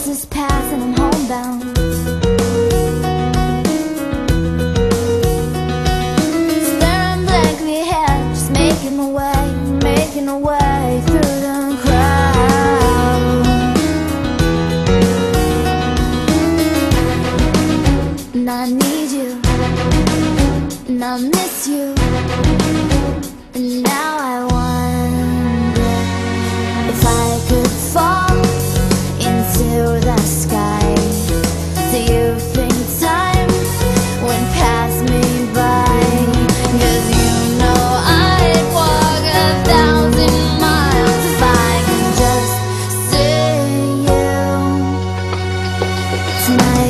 is past and I'm homebound. Staring blankly ahead, just making my way through the crowd. And I need you, and I miss you, and now I wonder if I could fall into the sky. Do you think time went past me by? 'Cause you know I'd walk 1,000 miles if I could just see you tonight.